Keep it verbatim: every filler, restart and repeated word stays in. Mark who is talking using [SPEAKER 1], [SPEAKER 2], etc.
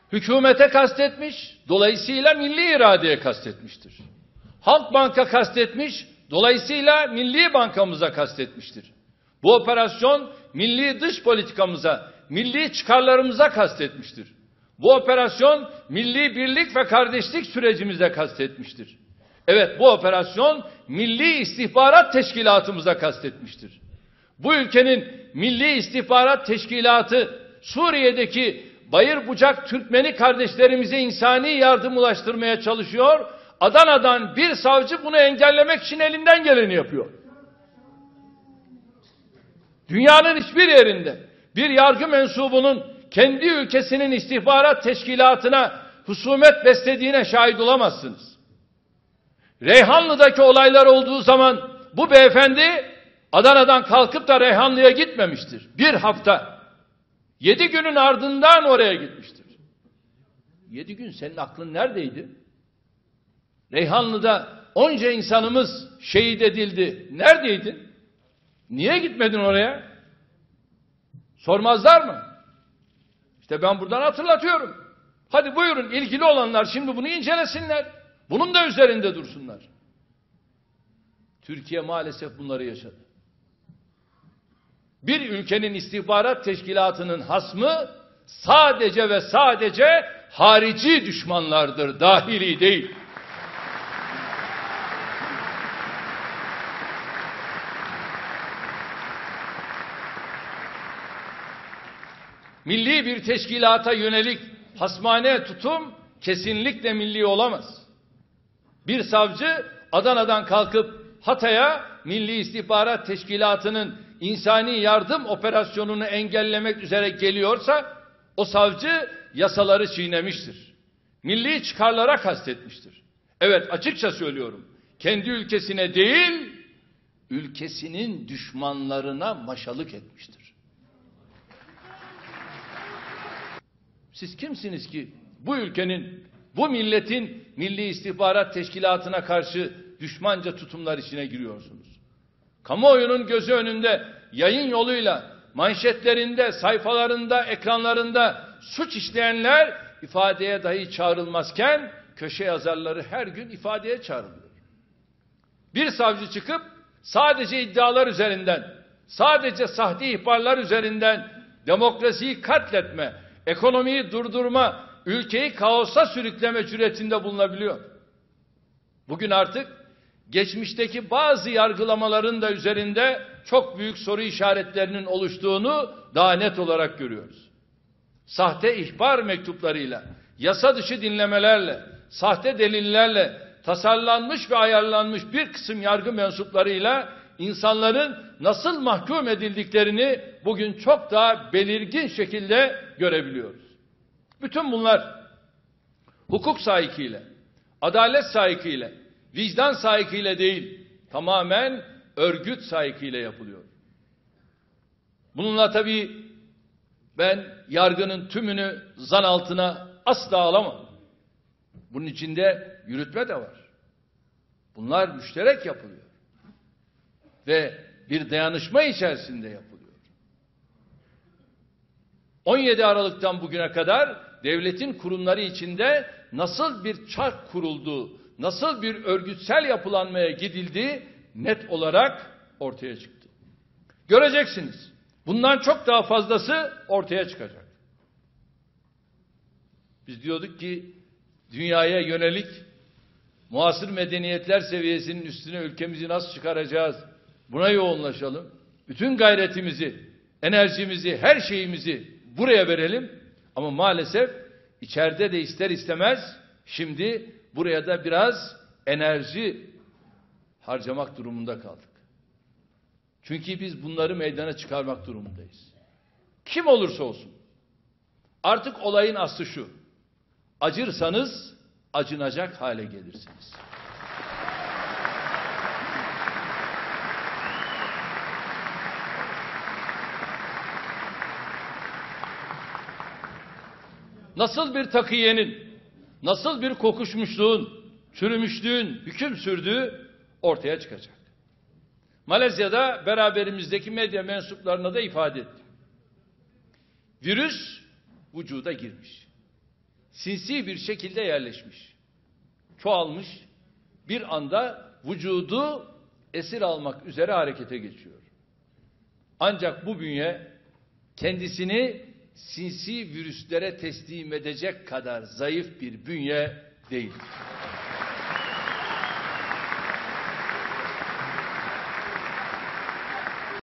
[SPEAKER 1] Hükümete kastetmiş, dolayısıyla milli iradeye kastetmiştir. Halkbank'a kastetmiş, dolayısıyla milli bankamıza kastetmiştir. Bu operasyon milli dış politikamıza, milli çıkarlarımıza kastetmiştir. Bu operasyon milli birlik ve kardeşlik sürecimize kastetmiştir. Evet, bu operasyon milli istihbarat teşkilatımıza kastetmiştir. Bu ülkenin milli istihbarat teşkilatı Suriye'deki bayır bucak Türkmeni kardeşlerimize insani yardım ulaştırmaya çalışıyor. Adana'dan bir savcı bunu engellemek için elinden geleni yapıyor. Dünyanın hiçbir yerinde bir yargı mensubunun kendi ülkesinin istihbarat teşkilatına husumet beslediğine şahit olamazsınız. Reyhanlı'daki olaylar olduğu zaman bu beyefendi Adana'dan kalkıp da Reyhanlı'ya gitmemiştir. Bir hafta, yedi günün ardından oraya gitmiştir. Yedi gün senin aklın neredeydi? Reyhanlı'da onca insanımız şehit edildi. Neredeydin? Niye gitmedin oraya? Sormazlar mı? İşte ben buradan hatırlatıyorum. Hadi buyurun, ilgili olanlar şimdi bunu incelesinler. Bunun da üzerinde dursunlar. Türkiye maalesef bunları yaşadı. Bir ülkenin istihbarat teşkilatının hasmı sadece ve sadece harici düşmanlardır, dahili değil. Milli bir teşkilata yönelik hasmane tutum kesinlikle milli olamaz. Bir savcı Adana'dan kalkıp Hatay'a Milli İstihbarat Teşkilatı'nın insani yardım operasyonunu engellemek üzere geliyorsa o savcı yasaları çiğnemiştir. Milli çıkarlara kastetmiştir. Evet, açıkça söylüyorum. Kendi ülkesine değil, ülkesinin düşmanlarına maşalık etmiştir. Siz kimsiniz ki bu ülkenin, bu milletin Milli İstihbarat Teşkilatı'na karşı düşmanca tutumlar içine giriyorsunuz? Kamuoyunun gözü önünde yayın yoluyla manşetlerinde, sayfalarında, ekranlarında suç işleyenler ifadeye dahi çağrılmazken köşe yazarları her gün ifadeye çağrılıyor. Bir savcı çıkıp sadece iddialar üzerinden, sadece sahte ihbarlar üzerinden demokrasiyi katletme, ekonomiyi durdurma, ülkeyi kaosa sürükleme cüretinde bulunabiliyor. Bugün artık geçmişteki bazı yargılamaların da üzerinde çok büyük soru işaretlerinin oluştuğunu daha net olarak görüyoruz. Sahte ihbar mektuplarıyla, yasa dışı dinlemelerle, sahte delillerle tasarlanmış ve ayarlanmış bir kısım yargı mensuplarıyla insanların nasıl mahkum edildiklerini bugün çok daha belirgin şekilde görebiliyoruz. Bütün bunlar hukuk sahikiyle, adalet sahikiyle, vicdan sahikiyle değil, tamamen örgüt sahikiyle yapılıyor. Bununla tabii ben yargının tümünü zan altına asla alamam. Bunun içinde yürütme de var. Bunlar müşterek yapılıyor. Ve bir dayanışma içerisinde yapılıyor. on yedi Aralık'tan bugüne kadar devletin kurumları içinde nasıl bir çark kurulduğu, nasıl bir örgütsel yapılanmaya gidildiği net olarak ortaya çıktı. Göreceksiniz. Bundan çok daha fazlası ortaya çıkacak. Biz diyorduk ki dünyaya yönelik muasır medeniyetler seviyesinin üstüne ülkemizi nasıl çıkaracağız? Buna yoğunlaşalım. Bütün gayretimizi, enerjimizi, her şeyimizi buraya verelim. Ama maalesef içeride de ister istemez şimdi buraya da biraz enerji harcamak durumunda kaldık. Çünkü biz bunları meydana çıkarmak durumundayız. Kim olursa olsun. Artık olayın aslı şu. Acırsanız acınacak hale gelirsiniz. Nasıl bir takiyenin, nasıl bir kokuşmuşluğun, çürümüşlüğün hüküm sürdüğü ortaya çıkacak. Malezya'da beraberimizdeki medya mensuplarına da ifade ettim. Virüs vücuda girmiş. sinsi bir şekilde yerleşmiş. Çoğalmış, bir anda vücudu esir almak üzere harekete geçiyor. Ancak bu bünye kendisini sinsi virüslere teslim edecek kadar zayıf bir bünye değildir.